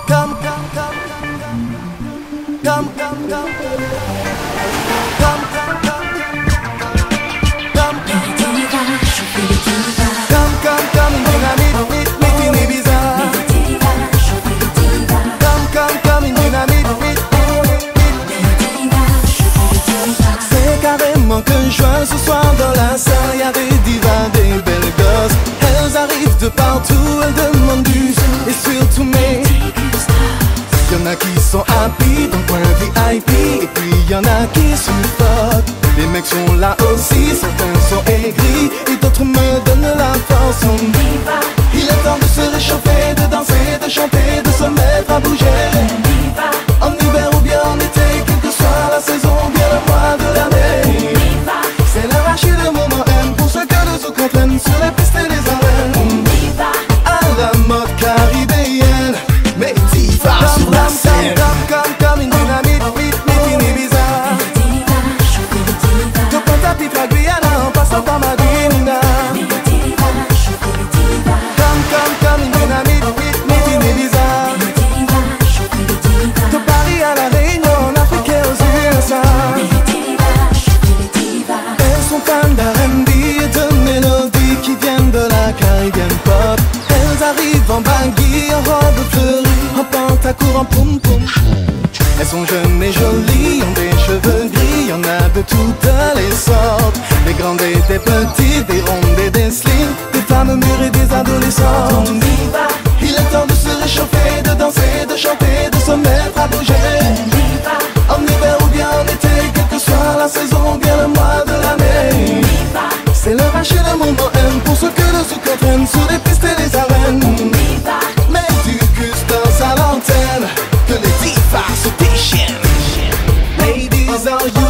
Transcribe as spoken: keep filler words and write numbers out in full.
come, come, come, come, come, come, come, come, come, come, come, in dynamite, meet, meet in Ibiza. Come, come, come, in dynamite, meet, c'est carrément que joie ce soir dans la salle. Y'a des divas, des belles gosses. Elles arrivent de partout, elles demandent du et surtout mes. Y'en a qui sont happy dans le coin V I P, et puis y'en a qui suffoquent. Les mecs sont là aussi, certains sont aigris, et d'autres me donnent la force. On diva. Il est temps de se réchauffer, de danser, de chanter, de se mettre à bouger. Diva. En hiver ou bien en été, quelle que soit la saison, bien le mois de l'année. C'est le rush et le moment M pour ceux que le zouk entraîne sur les pistes et les arènes. Diva. À la mode caribéenne, mais diva sur la scène. Comme, comme, comme une dynamite, meet, meet in Ibiza. De Pointe-à-Pitre à Guyana, en passant par Madinina. Comme, comme, comme une dynamite, meet, meet in Ibiza. De Paris à la Réunion, en Afrique et aux U S A. Elles sont fans d'R and B et de mélodies qui viennent de la Caribbean pop. Elles arrivent en baggy, en robe fleurie, en pantacourt, en poum poum. Elles sont jeunes et jolies, ont des cheveux gris, y'en a de toutes les sortes. Des grandes et des petites, des rondes et des slims, des femmes mûres et des adolescents. Il est temps de se réchauffer, de danser, de chanter, de se mettre à bouger. En hiver ou bien en été, quelle que soit la saison, bien le mois de l'année. C'est le rush et le moment M pour ceux que le zouk entraîne sur les pistes et les arènes. Mais du Gustos à l'antenne, que les divas se déchaînent. Ladies, are you